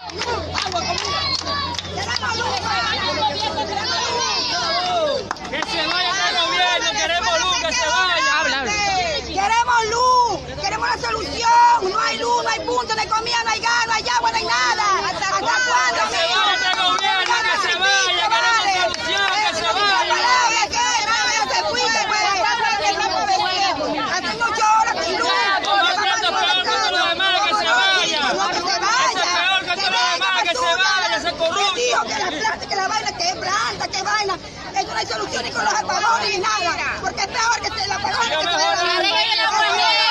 Que se vaya el gobierno, queremos luz, que se vaya. Habla. Queremos luz, queremos la solución. No hay luz, no hay punto, no hay comida, no hay gas, no hay agua, no hay nada. ¿Hasta cuándo? Que se vaya el gobierno, que se vaya, queremos solución, que se vaya. Hace 8 horas sin luz. Dijo que la planta, que la vaina, que es planta, que vaina. Eso no hay solución ni con los apagones ni nada. Porque es peor que el apagón.